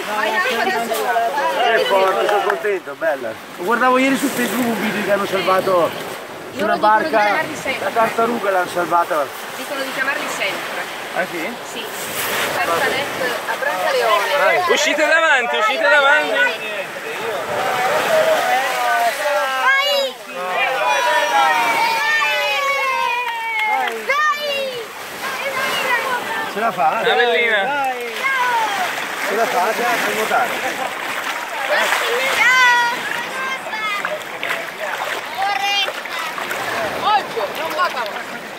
Vai in acqua da sola. È forte, sono contento, bella. Guardavo ieri su Facebook un video che hanno salvato una barca, la tartaruga l'hanno salvata. Dicono di chiamarli sempre. Ah sì? Sì. A Brancaleone. Uscite davanti, uscite davanti. Ce la fa? Una bellina. Ce la fa? Ce la fa nuotare. Oggi non va